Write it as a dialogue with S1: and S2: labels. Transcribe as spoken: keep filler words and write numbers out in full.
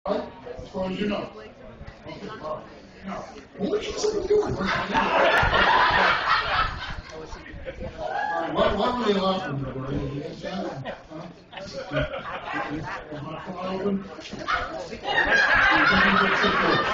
S1: Right? As far as you know. Okay, all right. Now, what are you doing? All right, what, what were they laughing at? Were you against that? Huh? Is my file open? You think you get sick there?